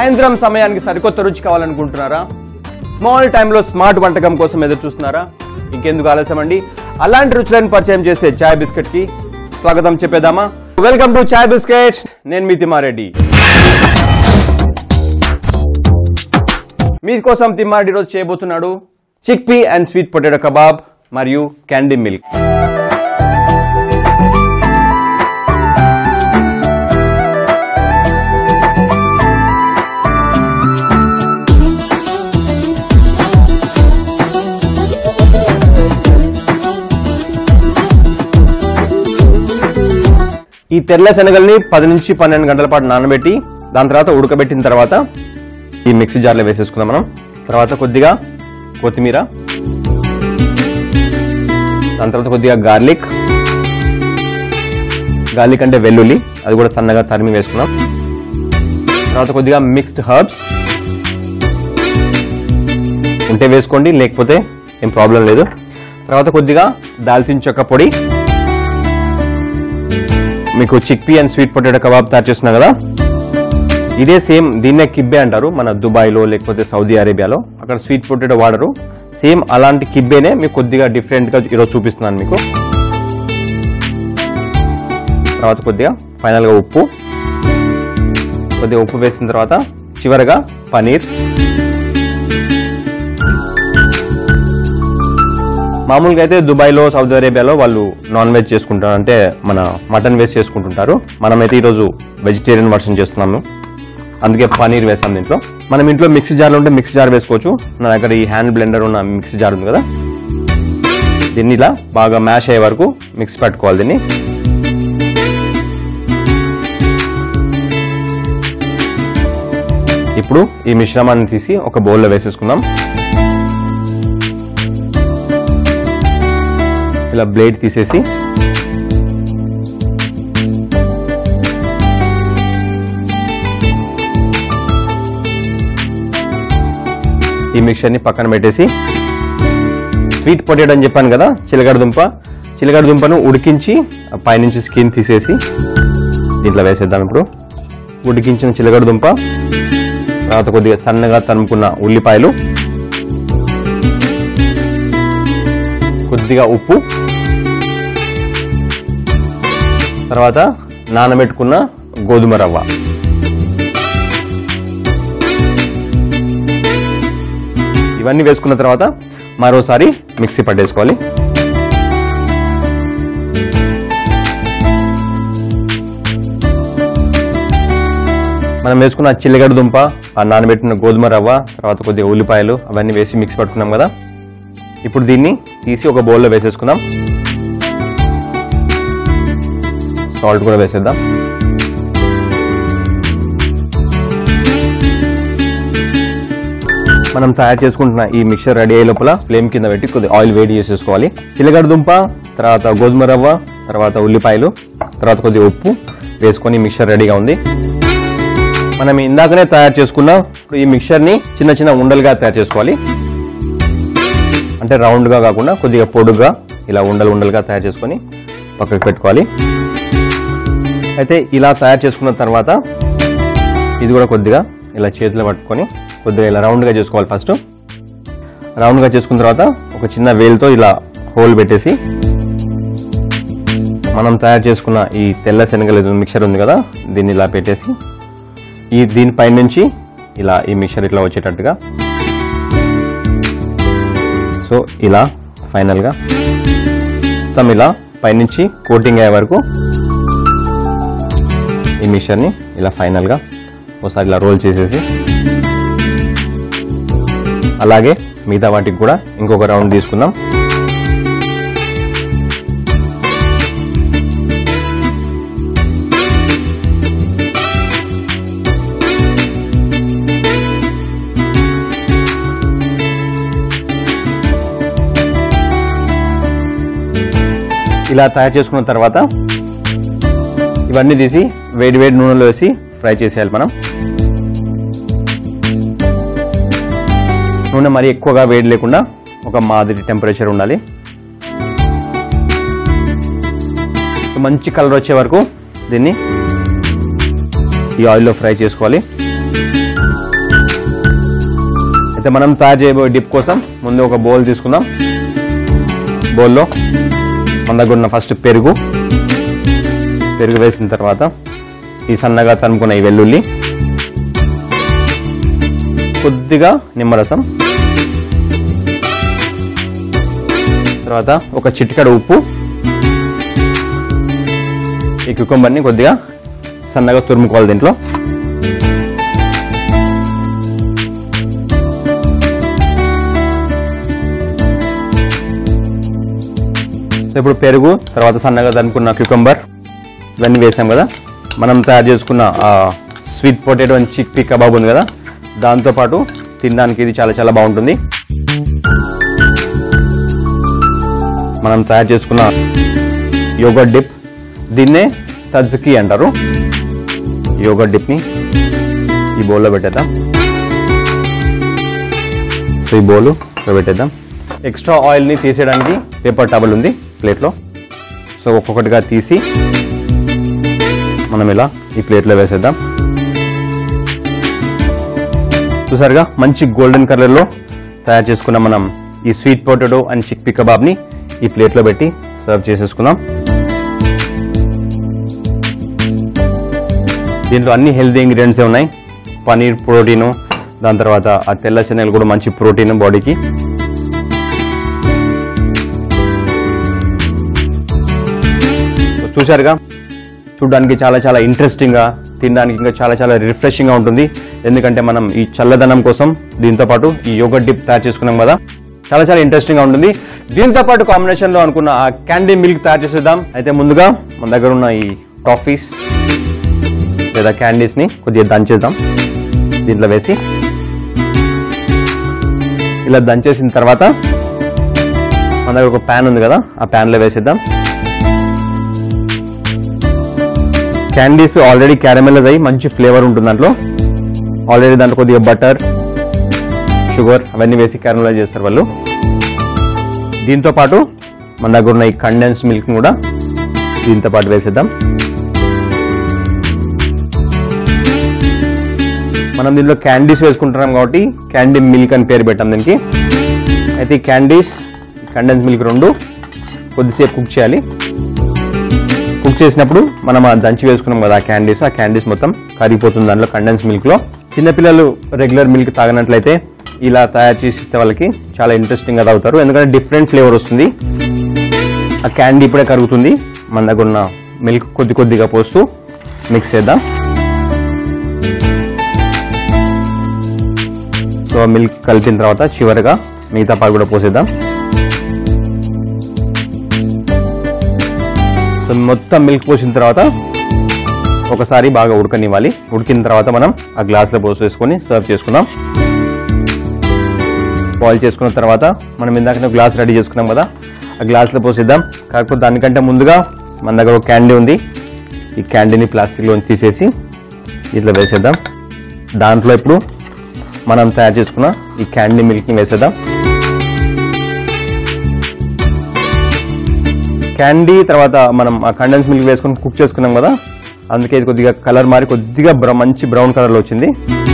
సాయంత్రం సమయానికి సరికొత్త రుచి కావాలనుకుంటున్నారా? స్మాల్ టైంలో స్మార్ట్ వంటకం కోసం ఎదురు చూస్తున్నారా? ఇంకెందుకు ఆలస్యం అండి, అలాంటి రుచులను పరిచయం చేసే చాయ్ బిస్కెట్ కి స్వాగతం చెప్పేద్దామా? Welcome to Chai biscuit. నేను మీ తిమ్మారెడ్డి. మీకోసం తిమ్మారెడ్డి రోజు చేయబోతున్నాడు chickpea and sweet potato kebab మరియు క్యాండీ మిల్క్. ఈ తెల్ల శనగల్ని 10 నుంచి 12 గంటల పాటు నానబెట్టి దాని తర్వాత ఉడకబెట్టిన తర్వాత ఈ మిక్సీ జార్లో వేసేసుకుందాం మనం. తర్వాత కొద్దిగా కొత్తిమీర, దాని తర్వాత కొద్దిగా గార్లిక్ అంటే వెల్లుల్లి, అది కూడా సన్నగా తరిమి వేసుకున్నాం. తర్వాత కొద్దిగా మిక్స్డ్ హర్బ్స్ ఉంటే వేసుకోండి, లేకపోతే ఏం ప్రాబ్లం లేదు. తర్వాత కొద్దిగా దాల్చిన చెక్క పొడి. మీకు chickpea and sweet potato kebab తయారు చేస్తున్నా కదా, ఇదే సేమ్, దీన్నే కిబ్బే అంటారు మన దుబాయ్లో లేకపోతే సౌదీ అరేబియాలో. అక్కడ స్వీట్ పొటాటో వాడరు, సేమ్ అలాంటి కిబ్బేనే మీకు కొద్దిగా డిఫరెంట్గా ఈరోజు చూపిస్తున్నాను మీకు. తర్వాత కొద్దిగా ఫైనల్గా కొద్దిగా ఉప్పు వేసిన తర్వాత చివరగా పనీర్. మామూలుగా అయితే దుబాయ్లో సౌదీ అరేబియాలో వాళ్ళు నాన్ వెజ్ చేసుకుంటారు, అంటే మన మటన్ వేసి చేసుకుంటుంటారు. మనమైతే ఈరోజు వెజిటేరియన్ వర్షన్ చేస్తున్నాము, అందుకే పనీర్ వేసాం దీంట్లో. మనం ఇంట్లో మిక్సీ జార్లో ఉంటే మిక్సీ జార్ వేసుకోవచ్చు. నా దగ్గర ఈ హ్యాండ్ బ్లెండర్ ఉన్న మిక్సీ జార్ ఉంది కదా, దీన్ని ఇలా బాగా మ్యాష్ అయ్యే వరకు మిక్స్ పెట్టుకోవాలి దీన్ని. ఇప్పుడు ఈ మిశ్రమాన్ని తీసి ఒక బౌల్లో వేసేసుకుందాం. ఇలా బ్లేడ్ తీసేసి ఈ మిక్చర్ని పక్కన పెట్టేసి, స్వీట్ పొటాటో అని చెప్పాను కదా, చిలకడ దుంపను ఉడికించి పైనుంచి స్కిన్ తీసేసి దీంట్లో వేసేద్దాం. ఇప్పుడు ఉడికించిన చిలకడ దుంప, తర్వాత కొద్దిగా సన్నగా తరుముకున్న ఉల్లిపాయలు, కొద్దిగా ఉప్పు, తర్వాత నానబెట్టుకున్న గోధుమ రవ్వ, ఇవన్నీ వేసుకున్న తర్వాత మరోసారి మిక్సీ పట్టేసుకోవాలి. మనం వేసుకున్న చిల్లగడ్డ దుంప, నానబెట్టిన గోధుమ రవ్వ, తర్వాత కొద్దిగా ఉల్లిపాయలు అవన్నీ వేసి మిక్స్ పట్టుకున్నాం కదా, ఇప్పుడు దీన్ని తీసి ఒక బౌల్లో వేసేసుకుందాం. సాల్ట్ కూడా వేసేద్దాం. మనం తయారు చేసుకుంటున్న ఈ మిక్చర్ రెడీ అయ్యే లోపల ఫ్లేమ్ కింద పెట్టి కొద్దిగా ఆయిల్ వేడి చేసేసుకోవాలి. చిలకడ దుంప, తర్వాత గోధుమ రవ్వ, తర్వాత ఉల్లిపాయలు, తర్వాత కొద్దిగా ఉప్పు వేసుకొని మిక్చర్ రెడీగా ఉంది. మనం ఇందాకనే తయారు చేసుకున్న ఈ మిక్చర్ని చిన్న చిన్న ఉండలుగా తయారు చేసుకోవాలి. అంటే రౌండ్గా కాకుండా కొద్దిగా పొడుగ్గా ఇలా ఉండలుగా తయారు చేసుకొని పక్కకు పెట్టుకోవాలి. అయితే ఇలా తయారు చేసుకున్న తర్వాత ఇది కూడా కొద్దిగా ఇలా చేతిలో పట్టుకొని కొద్దిగా ఇలా రౌండ్గా చేసుకోవాలి. ఫస్ట్ రౌండ్గా చేసుకున్న తర్వాత ఒక చిన్న వేలుతో ఇలా హోల్ పెట్టేసి మనం తయారు చేసుకున్న ఈ తెల్ల శనగల మిక్చర్ ఉంది కదా, దీన్ని ఇలా పెట్టేసి దీనిపై నుంచి ఇలా ఈ మిక్చర్ ఇట్లా వచ్చేటట్టుగా, సో ఇలా ఫైనల్గా మొత్తం ఇలా పైనుంచి కోటింగ్ అయ్యే వరకు ఈ మిక్చర్ని ఇలా ఫైనల్గా ఒకసారి ఇలా రోల్ చేసేసి, అలాగే మిగతా వాటికి కూడా ఇంకొక రౌండ్ తీసుకుందాం. ఇలా తయారు చేసుకున్న తర్వాత ఇవన్నీ తీసి వేడి నూనెలో వేసి ఫ్రై చేసేయాలి. మనం నూనె మరీ ఎక్కువగా వేడి లేకుండా ఒక మాదిరి టెంపరేచర్ ఉండాలి. మంచి కలర్ వచ్చే వరకు దీన్ని ఈ ఆయిల్లో ఫ్రై చేసుకోవాలి. అయితే మనం తయారు చేయబోయే డిప్ కోసం ముందు ఒక బౌల్ తీసుకుందాం. బౌల్లో మన దగ్గర ఉన్న ఫస్ట్ పెరుగు వేసిన తర్వాత ఈ సన్నగా తరుముకున్న ఈ వెల్లుల్లి, కొద్దిగా నిమ్మరసం, తర్వాత ఒక చిటికెడు ఉప్పు, ఈ క్యూకంబర్ని కొద్దిగా సన్నగా తురుముకోవాలి దీంట్లో. ఇప్పుడు పెరుగు, తర్వాత సన్నగా తరుముకున్న క్యూకంబర్ ఇవన్నీ వేసాం కదా. మనం తయారు చేసుకున్న sweet potato and chickpea kebab ఉంది కదా, దాంతోపాటు తినడానికి ఇది చాలా చాలా బాగుంటుంది. మనం తయారు చేసుకున్న యోగర్ట్ డిప్, దీన్నే తజ్కి అంటారు. యోగర్ట్ డిప్ని ఈ బౌల్లో పెట్టేద్దాం. సో ఈ బౌల్ పెట్టేద్దాం. ఎక్స్ట్రా ఆయిల్ని తీసేయడానికి పేపర్ టవల్ ఉంది ప్లేట్లో. సో ఒక్కొక్కటిగా తీసి మనం ఇలా ఈ ప్లేట్లో వేసేద్దాం. చూసారుగా మంచి గోల్డెన్ కలర్లో తయారు చేసుకున్న మనం ఈ sweet potato and chickpea కబాబ్ని ఈ ప్లేట్లో పెట్టి సర్వ్ చేసేసుకుందాం. దీంట్లో అన్ని హెల్తీ ఇంగ్రీడియంట్స్ ఉన్నాయి. పనీర్ ప్రోటీను, దాని తర్వాత ఆ తెల్ల శనగలు కూడా మంచి ప్రోటీన్ బాడీకి. చూశారుగా, చూడడానికి చాలా చాలా ఇంట్రెస్టింగ్గా, తినడానికి ఇంకా చాలా చాలా రిఫ్రెషింగ్గా ఉంటుంది. ఎందుకంటే మనం ఈ చల్లదనం కోసం దీంతో పాటు ఈ యోగర్ట్ డిప్ తయారు చేసుకున్నాం కదా, చాలా చాలా ఇంట్రెస్టింగ్గా ఉంటుంది. దీంతో పాటు కాంబినేషన్లో అనుకున్న ఆ క్యాండీ మిల్క్ తయారు చేసేద్దాం. అయితే ముందుగా మన దగ్గర ఉన్న ఈ టాఫీస్ లేదా క్యాండీస్ని కొద్దిగా దంచేద్దాం. దీంట్లో వేసి ఇలా దంచేసిన తర్వాత మన దగ్గర ఒక ప్యాన్ ఉంది కదా, ఆ ప్యాన్లో వేసేద్దాం. క్యాండీస్ ఆల్రెడీ క్యారమెలైజ్ అయ్యి మంచి ఫ్లేవర్ ఉంటుంది దాంట్లో. ఆల్రెడీ దాంట్లో కొద్దిగా బటర్, షుగర్ అవన్నీ వేసి క్యారమెలైజ్ చేస్తారు వాళ్ళు. దీంతో పాటు మన దగ్గర ఉన్న ఈ కండెన్స్డ్ మిల్క్ కూడా దీంతో పాటు వేసేద్దాం. మనం దీంట్లో క్యాండీస్ వేసుకుంటున్నాం కాబట్టి క్యాండీ మిల్క్ అని పేరు పెట్టాం దీనికి. అయితే ఈ క్యాండీస్, కండెన్స్ మిల్క్ రెండు కొద్దిసేపు కుక్ చేయాలి. కుక్ చేసినప్పుడు మనం దంచి వేసుకున్నాం కదా ఆ క్యాండీస్ మొత్తం కరిగిపోతుంది దాంట్లో కండెన్స్ మిల్క్లో. చిన్నపిల్లలు రెగ్యులర్ మిల్క్ తాగినట్లయితే ఇలా తయారు చేసి ఇస్తే వాళ్ళకి చాలా ఇంట్రెస్టింగ్గా తాగుతారు. ఎందుకంటే డిఫరెంట్ ఫ్లేవర్ వస్తుంది. ఆ క్యాండీ ఇప్పుడే కరుగుతుంది. మన దగ్గర ఉన్న మిల్క్ కొద్ది కొద్దిగా పోస్తూ మిక్స్ చేద్దాం. సో మిల్క్ కలిపిన తర్వాత చివరిగా మిగతా పాలు కూడా పోసేద్దాం. సో మొత్తం మిల్క్ పోసిన తర్వాత ఒకసారి బాగా ఉడకనివ్వాలి. ఉడికిన తర్వాత మనం ఆ గ్లాస్లో పోసేసుకొని సర్వ్ చేసుకుందాం. బాయిల్ చేసుకున్న తర్వాత మనం ఇందాక గ్లాస్ రెడీ చేసుకున్నాం కదా, ఆ గ్లాస్లో పోసేద్దాం. కాకపోతే దానికంటే ముందుగా మన దగ్గర ఒక క్యాండీ ఉంది. ఈ క్యాండీని ప్లాస్టిక్లో తీసేసి ఇట్లా వేసేద్దాం. దాంట్లో ఇప్పుడు మనం తయారు చేసుకున్న ఈ క్యాండీ మిల్క్ని వేసేద్దాం. క్యాండీ తర్వాత మనం ఆ కండెన్స్ మిల్క్ వేసుకొని కుక్ చేసుకున్నాం కదా, అందుకే ఇది కొద్దిగా కలర్ మారి కొద్దిగా మంచి బ్రౌన్ కలర్లో వచ్చింది.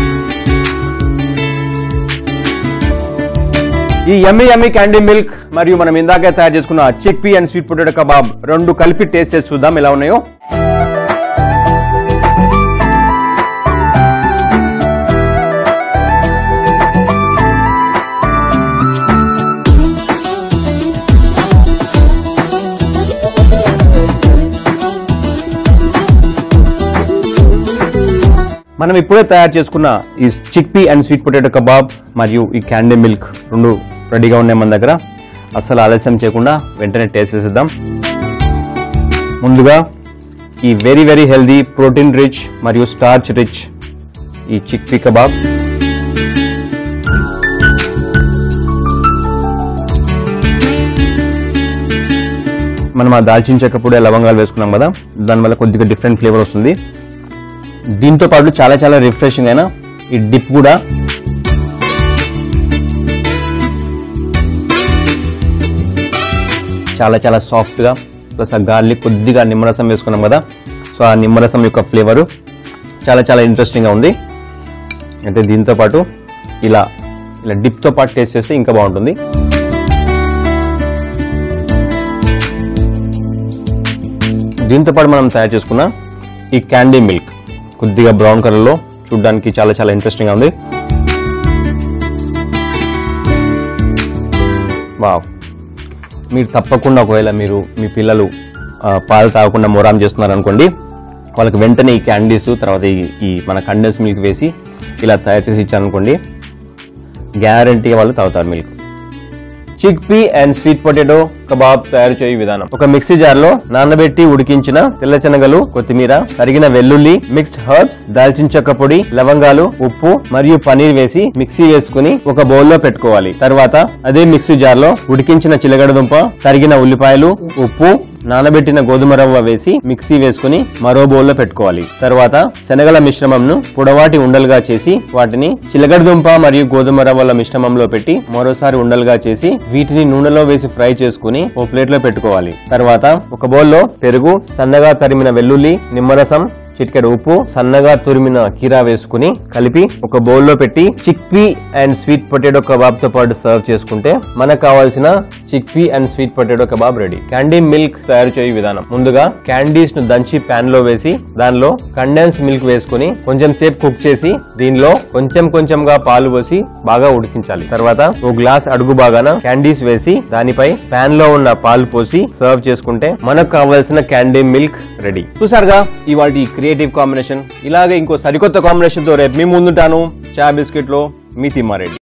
ఈ యమ్మీ యమ్మీ క్యాండీ మిల్క్ మరియు మనం ఇందాకే తయారు చేసుకున్న chickpea and sweet potato kebab రెండు కలిపి టేస్ట్ చేసి చూద్దాం ఎలా ఉన్నాయో. మనం ఇప్పుడే తయారు చేసుకున్న ఈ chickpea and sweet potato kebab మరియు ఈ క్యాండీ మిల్క్ రెండు రెడీగా ఉన్నాయి మన దగ్గర. అస్సలు ఆలస్యం చేయకుండా వెంటనే టేస్ట్ చేసేద్దాం. ముందుగా ఈ very very healthy, protein rich మరియు స్టార్చ్ రిచ్ ఈ చిక్ పీ కబాబ్. మనం ఆ దాల్చిన చెక్క పొడి, లవంగాలు వేసుకున్నాం కదా, దానివల్ల కొద్దిగా డిఫరెంట్ ఫ్లేవర్ వస్తుంది. దీంతో పాటు చాలా చాలా రిఫ్రెషింగ్ అయిన ఈ డిప్ కూడా చాలా చాలా సాఫ్ట్గా, ప్లస్ ఆ గార్లిక్ కొద్దిగా నిమ్మరసం వేసుకున్నాం కదా, సో ఆ నిమ్మరసం యొక్క ఫ్లేవరు చాలా చాలా ఇంట్రెస్టింగ్గా ఉంది. అయితే దీంతో పాటు ఇలా ఇలా డిప్ తో పాటు టేస్ట్ చేస్తే ఇంకా బాగుంటుంది. దీంతో పాటు మనం తయారు చేసుకున్న ఈ క్యాండీ మిల్క్ కొద్దిగా బ్రౌన్ కలర్ లో చూడడానికి చాలా ఇంట్రెస్టింగ్ గా ఉంది. వావ్, మీరు తప్పకుండా ఒకవేళ మీరు మీ పిల్లలు పాలు తాగకుండా మొరాం చేస్తున్నారు అనుకోండి, వాళ్ళకి వెంటనే ఈ క్యాండీస్ తర్వాత ఈ మన కండెన్స్ మిల్క్ వేసి ఇలా తయారు చేసి ఇచ్చారనుకోండి, గ్యారంటీగా వాళ్ళు తాగుతారు milk. Chickpea and sweet potato kebab తయారు చేయు విధానం. ఒక మిక్సీ జార్ లో నానబెట్టి ఉడికించిన తెల్ల శనగలు, కొత్తిమీర, తరిగిన వెల్లుల్లి, మిక్స్డ్ హర్బ్స్, దాల్చిన చెక్క పొడి, లవంగాలు, ఉప్పు మరియు పనీర్ వేసి మిక్సీ వేసుకుని ఒక బౌల్ లో పెట్టుకోవాలి. తర్వాత అదే మిక్సీ జార్ లో ఉడికించిన చిలగడదుంప, తరిగిన ఉల్లిపాయలు, ఉప్పు, నానబెట్టిన గోధుమ రవ్వ వేసి మిక్సీ వేసుకుని మరో బౌల్ లో పెట్టుకోవాలి. తర్వాత శనగల మిశ్రమంను పొడవాటి ఉండలుగా చేసి వాటిని చిలగడదుంప మరియు గోధుమ రవ్వల మిశ్రమంలో పెట్టి మరోసారి ఉండలుగా చేసి వీటిని నూనెలో వేసి ఫ్రై చేసుకుని ఓ ప్లేట్ లో పెట్టుకోవాలి. తర్వాత ఒక బౌల్లో పెరుగు, సన్నగా తరిమిన వెల్లుల్లి, నిమ్మరసం, చిటికెడు ఉప్పు, సన్నగా తురిమిన కీరా వేసుకుని కలిపి ఒక బౌల్లో పెట్టి chickpea and sweet potato kebab తో పాటు సర్వ్ చేసుకుంటే మనకు కావాల్సిన chickpea and sweet potato kebab ready. Candy milk తయారు చేయు విధానం. ముందుగా క్యాండీస్ ను దంచి ప్యాన్ లో వేసి దానిలో కండెన్స్ మిల్క్ వేసుకుని కొంచెం సేపు కుక్ చేసి దీనిలో కొంచెంగా పాలు పోసి బాగా ఉడికించాలి. తర్వాత ఓ గ్లాస్ అడుగు బాగాన క్యాండీస్ వేసి దానిపై ప్యాన్ లో ఉన్న పాలు పోసి సర్వ్ చేసుకుంటే మనకు కావాల్సిన క్యాండీ మిల్క్ రెడీ. చూసారుగా ఇవాళ క్రియేటివ్ కాంబినేషన్. ఇలాగే ఇంకో సరికొత్త కాంబినేషన్ తో రేపు మీ ముందుంటాను. చా బిస్కెట్ లో మీ తిమ్మారెడ్డి.